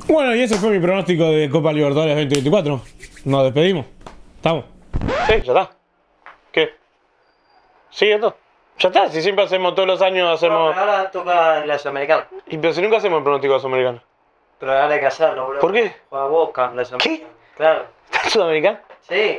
Bueno, y ese fue mi pronóstico de Copa Libertadores 2024. Nos despedimos. ¿Estamos? Sí, ya está. ¿Qué? Sí, esto. Ya está, si siempre hacemos todos los años hacemos. No, ahora toca la Sudamericana. Y pero si nunca hacemos el pronóstico de Sudamericana. Pero ahora hay que hacerlo, boludo. ¿Por qué? Juega Boca, la Sudamericana. ¿Qué? Claro. ¿Está en Sudamericana? Sí.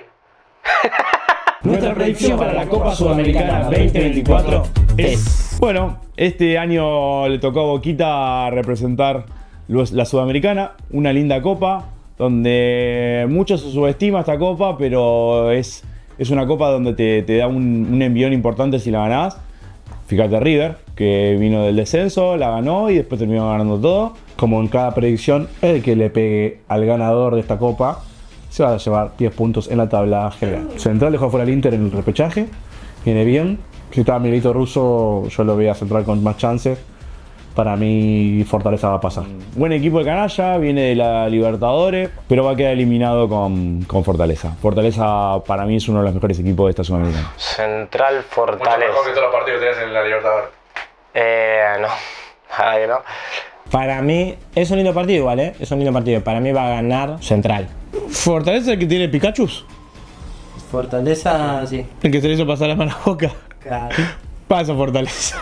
Nuestra predicción para la Copa Sudamericana 2024 es... Bueno, este año le tocó a Boquita representar la Sudamericana, una linda copa, donde mucho se subestima esta copa, pero es una copa donde te da un envión importante si la ganás. Fíjate River, que vino del descenso, la ganó y después terminó ganando todo. Como en cada predicción, el que le pegue al ganador de esta copa se va a llevar 10 puntos en la tabla general. Central dejó fuera al Inter en el repechaje, viene bien. Si estaba Miguelito Russo, yo lo veía Central con más chances. Para mí, Fortaleza va a pasar. Buen equipo de canalla, viene de la Libertadores, pero va a quedar eliminado con Fortaleza. Fortaleza para mí es uno de los mejores equipos de esta Sudamericana. Central Mucho Fortaleza. mejor que todos los partidos que tenés en la Libertadores. No. Ay, no. Para mí es un lindo partido igual, ¿eh? Es un lindo partido. Para mí va a ganar Central. ¿Fortaleza es el que tiene Pikachu? Fortaleza, sí. El que se le hizo pasar la mano a Boca. Claro. Pasa Fortaleza.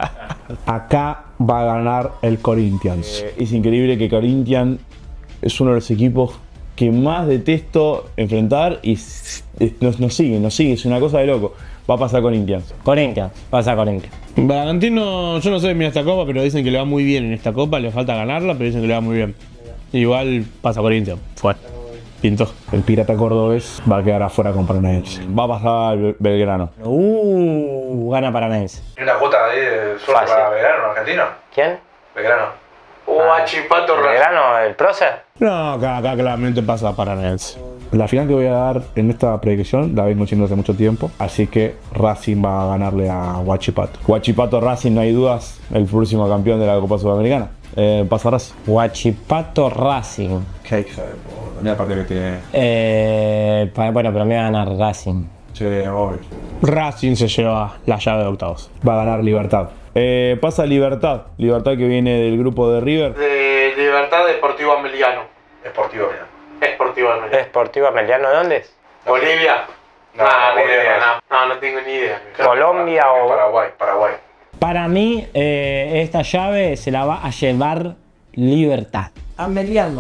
Acá va a ganar el Corinthians. Es increíble que Corinthians es uno de los equipos que más detesto enfrentar y nos sigue, es una cosa de loco. Va a pasar Corinthians. Corinthians, pasa Corinthians. Bragantino, yo no sé mira esta copa, pero dicen que le va muy bien en esta copa, le falta ganarla, pero dicen que le va muy bien. Igual pasa Corinthians, fue. Pintó. El Pirata Cordobés va a quedar afuera con Paranaense. Va a pasar Belgrano. Gana Paranaense. ¿Y una cuota ahí de suerte Fácil. para Belgrano, argentino? ¿Quién? Belgrano. Guachipato Belgrano, el prócer. No, acá claramente pasa Paranaense. La final que voy a dar en esta predicción la vengo diciendo hace mucho tiempo, así que Racing va a ganarle a Huachipato. Huachipato Racing, no hay dudas, el próximo campeón de la Copa Sudamericana. Pasa Racing. Huachipato Racing. Qué hija de puta, mira el partido que tiene. Bueno, pero me va a ganar Racing. Sí, obvio. Racing se lleva la llave de octavos. Va a ganar Libertad. Pasa Libertad que viene del grupo de River. De Libertad Deportivo Ameliano. Esportivo, mira. Esportivo Ameliano. Esportivo Ameliano, ¿de dónde es? ¿Bolivia? No, Bolivia no tengo ni idea. Colombia o... Paraguay. Para mí, esta llave se la va a llevar Libertad. Ameliano.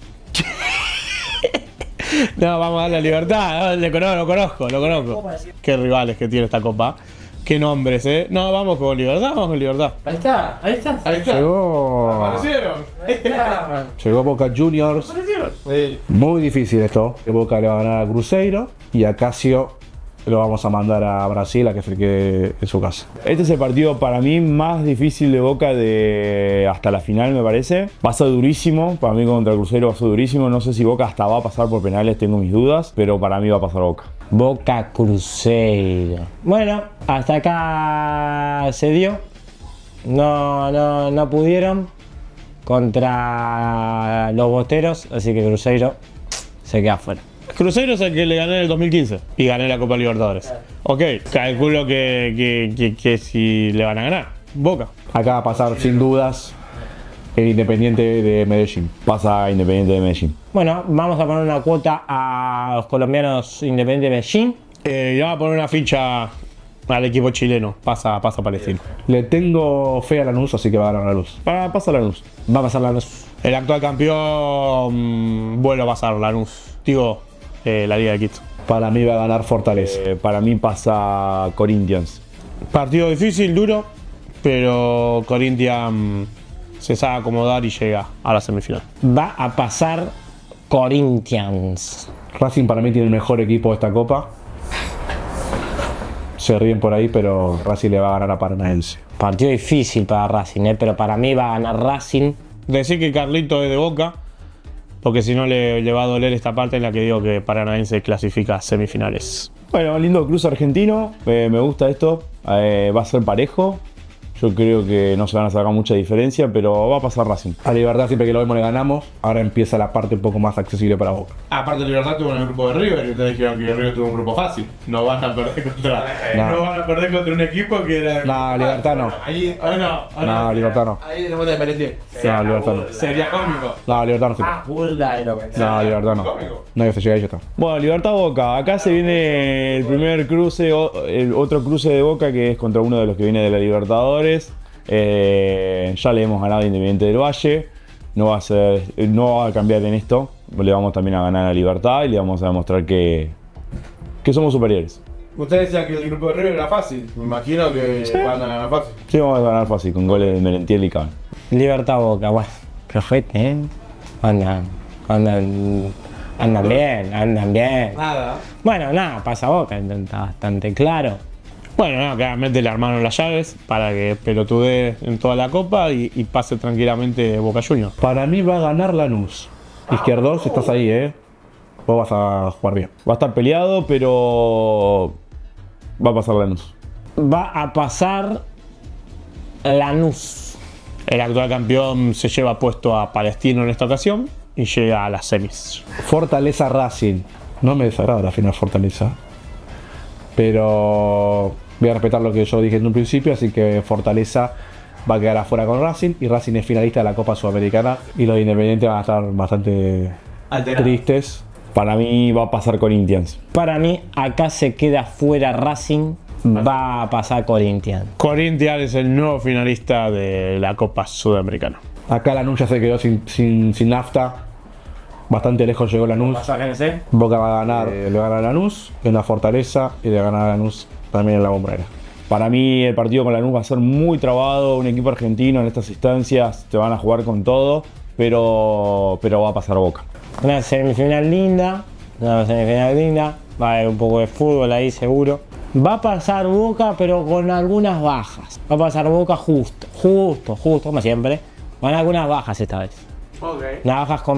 No, vamos a darle a Libertad, lo conozco. Qué rivales que tiene esta copa. Qué nombres, No, vamos con Libertad. Ahí está. Llegó Boca Juniors. Muy difícil esto. Boca le va a ganar a Cruzeiro y a Casio lo vamos a mandar a Brasil, a que es el que en su casa. Este es el partido para mí más difícil de Boca de hasta la final, me parece. Va a ser durísimo, para mí contra el Cruzeiro va a ser durísimo. No sé si Boca hasta va a pasar por penales, tengo mis dudas, pero para mí va a pasar Boca. Boca Cruzeiro. Bueno, hasta acá se dio. No pudieron contra los bosteros, así que Cruzeiro se queda afuera. Cruzeiro es el que le gané en el 2015 y gané la Copa Libertadores. Ok, calculo que si le van a ganar. Boca. Acá va a pasar sin dudas el Independiente de Medellín. Pasa Independiente de Medellín. Bueno, vamos a poner una cuota a los colombianos Independiente de Medellín. Ya va a poner una ficha al equipo chileno. Pasa Palestino. Le tengo fe a Lanús, así que va a ganar Lanús. Pasa Lanús. Va a pasar Lanús. El actual campeón vuelve a pasar Lanús. Digo, la Liga de Quito. Para mí va a ganar Fortaleza. Para mí pasa Corinthians. Partido difícil, duro, pero Corinthians se sabe acomodar y llega a la semifinal. Va a pasar Corinthians. Racing para mí tiene el mejor equipo de esta copa. Se ríen por ahí, pero Racing le va a ganar a Paranaense. Partido difícil para Racing, pero para mí va a ganar Racing. Decir que Carlito es de Boca, porque si no le va a doler esta parte en la que digo que Paranaense clasifica a semifinales. Bueno, lindo cruce argentino, me gusta esto, va a ser parejo. Yo creo que no se van a sacar mucha diferencia, pero va a pasar Racing. A Libertad siempre que lo vemos le ganamos, ahora empieza la parte un poco más accesible para Boca. Aparte de Libertad tuvo en el grupo de River y ustedes dijeron que River tuvo un grupo fácil. No van a perder contra, no van a perder contra un equipo que era... No, Libertad no. Ahí, No, Libertad no. Ahí tenemos de Merentier. No, Libertad no. Sería cómico. No, Libertad no. No, Libertad no. No, que se llega a ellos está. Bueno, Libertad Boca. Acá se viene el primer cruce, el otro cruce de Boca que es contra uno de los que viene de la Libertadores. Ya le hemos ganado a Independiente del Valle. No va a cambiar en esto. Le vamos también a ganar a Libertad y le vamos a demostrar que somos superiores. Ustedes decían que el grupo de River era fácil. Me imagino que van a ganar fácil. Sí, vamos a ganar fácil con goles de Merentiel y Cavani. Libertad Boca, bueno. Perfecto, ¿eh? Andan bien. Nada. Bueno, nada, pasa Boca, está bastante claro. Bueno, no, claramente le armaron las llaves para que pelotudee en toda la copa y pase tranquilamente Boca Juniors. Para mí va a ganar Lanús. Izquierdos, estás ahí, Vos vas a jugar bien. Va a estar peleado, pero va a pasar Lanús. Va a pasar Lanús. El actual campeón se lleva puesto a Palestino en esta ocasión y llega a las semis. Fortaleza Racing. No me desagrada la final Fortaleza. Pero voy a respetar lo que yo dije en un principio, así que Fortaleza va a quedar afuera con Racing y Racing es finalista de la Copa Sudamericana y los Independientes van a estar bastante tristes. Para mí va a pasar Corinthians. Para mí, acá se queda fuera Racing, va a pasar Corinthians. Corinthians es el nuevo finalista de la Copa Sudamericana. Acá Lanús ya se quedó sin nafta. Bastante lejos llegó Lanús. Boca va a ganar, le va a ganar a Lanús en la Fortaleza y le va a ganar a Lanús también en la Bombonera. Para mí el partido con Lanús va a ser muy trabado. Un equipo argentino en estas instancias te van a jugar con todo, pero va a pasar Boca. Una semifinal linda, va a haber un poco de fútbol ahí seguro. Va a pasar Boca pero con algunas bajas. Va a pasar Boca justo, como siempre. Con algunas bajas esta vez. Okay. Unas bajas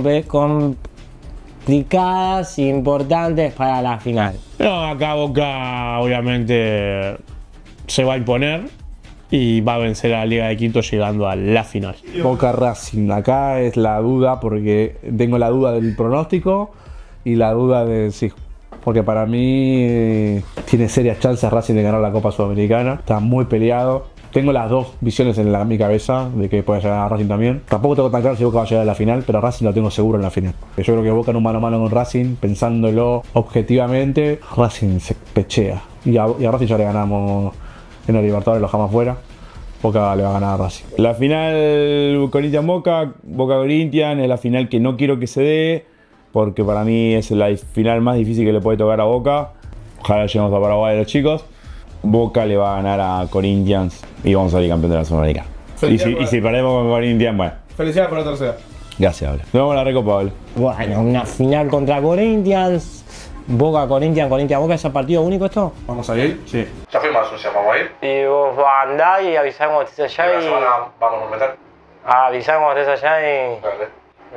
complicadas, importantes para la final. No, acá Boca obviamente se va a imponer y va a vencer a la Liga de Quito llegando a la final. Boca Racing, acá es la duda porque tengo la duda del pronóstico y la duda de sí. Porque para mí tiene serias chances Racing de ganar la Copa Sudamericana. Está muy peleado. Tengo las dos visiones en mi cabeza de que puede llegar a Racing también. Tampoco tengo tan claro si Boca va a llegar a la final, pero Racing lo tengo seguro en la final. Yo creo que Boca en un mano a mano con Racing, pensándolo objetivamente, Racing se pechea. Y a Racing ya le ganamos en los Libertadores, lo dejamos fuera. Boca le va a ganar a Racing. La final Corinthians-Boca, Boca-Corinthians es la final que no quiero que se dé, porque para mí es la final más difícil que le puede tocar a Boca. Ojalá lleguemos a Paraguay de los chicos. Boca le va a ganar a Corinthians y vamos a salir campeón de la Sudamericana. Y si perdemos con Corinthians, bueno. Felicidades por la tercera. Gracias, Pablo. Nos vemos en la Recopa, Pablo. Bueno, una final contra Corinthians. Boca-Corinthians-Boca, ¿es partido único esto? ¿Vamos a ir? Sí. Ya fuimos a Asunción, vamos a ir. Y vos andás y avisás cuando estés allá La y... semana vamos a meter. Avisás cuando estés allá y... Dale.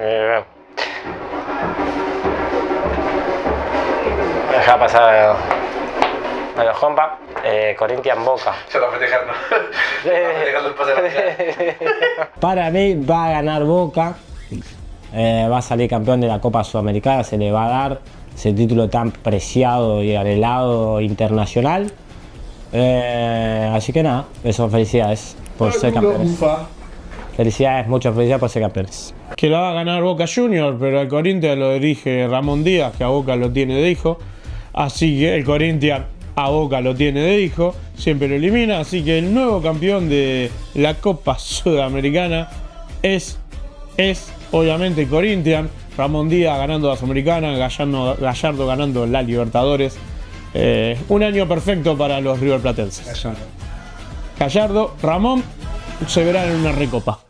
Deja pasar a los compas. Corinthians-Boca. Ya está festejando. Está festejando el pase de la final. Para mí va a ganar Boca. Va a salir campeón de la Copa Sudamericana, se le va a dar ese título tan preciado y anhelado internacional. Así que nada, eso, felicidades por ser campeones. Felicidades, muchas felicidades por ser campeones. Que lo va a ganar Boca Juniors, pero el Corinthians lo dirige Ramón Díaz, que a Boca lo tiene de hijo. Así que el Corinthians a Boca lo tiene de hijo, siempre lo elimina. Así que el nuevo campeón de la Copa Sudamericana es obviamente Corinthians. Ramón Díaz ganando la Sudamericana, Gallardo ganando la Libertadores. Un año perfecto para los riverplatenses. Gallardo, Ramón se verán en una recopa.